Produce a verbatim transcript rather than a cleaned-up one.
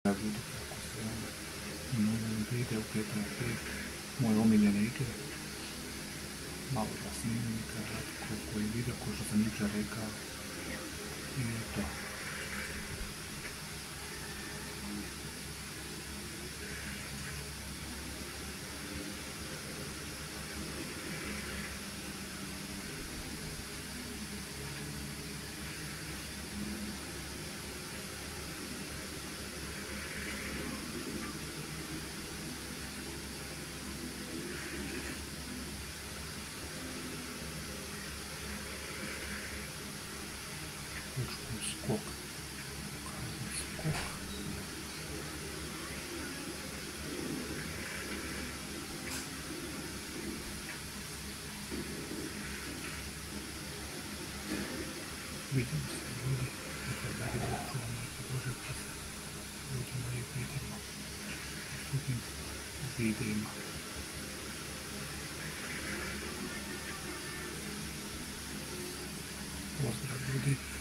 Ljudi kako se novi video pet na pet, moje omiljene igre. Malo da snimim kratko koji video ko što sam jučer rekao i to. Skok. Skok. Vidimo se ljudi, nekaj da video čuvamo i podržite se. Vidimo i vidimo u drugim videima. Pozdrav ljudi.